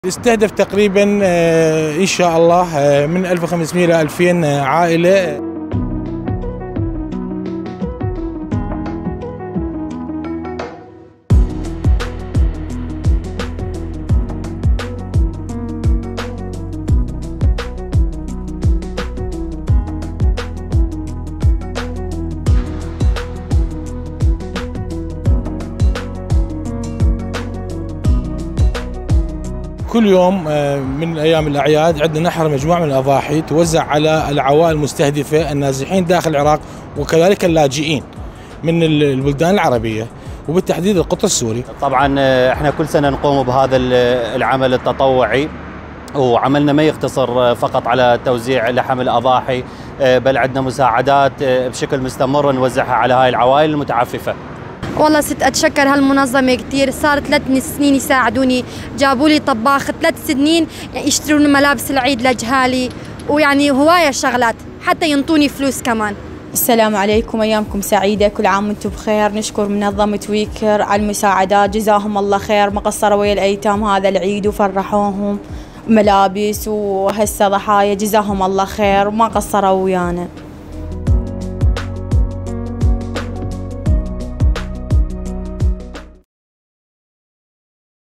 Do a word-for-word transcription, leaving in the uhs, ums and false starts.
يستهدف تقريبا ان شاء الله من ألف وخمسمئة الى ألفين عائله. كل يوم من ايام الاعياد عندنا نحر مجموعه من الاضاحي توزع على العوائل المستهدفه النازحين داخل العراق وكذلك اللاجئين من البلدان العربيه وبالتحديد القطر السوري. طبعا احنا كل سنه نقوم بهذا العمل التطوعي، وعملنا ما يقتصر فقط على توزيع لحم الاضاحي، بل عندنا مساعدات بشكل مستمر نوزعها على هاي العوائل المتعففه. والله ست أتشكر هالمنظمة كثير، صار ثلاث سنين يساعدوني، جابوا لي طباخ ثلاث سنين يشترون ملابس العيد لأجهالي، ويعني هواية شغلات حتى ينطوني فلوس كمان. السلام عليكم، أيامكم سعيدة، كل عام وانتم بخير. نشكر منظمة ويكر على المساعدات، جزاهم الله خير، ما قصروا ويا الأيتام هذا العيد وفرحوهم ملابس وهسه ضحايا، جزاهم الله خير وما قصروا ويانا.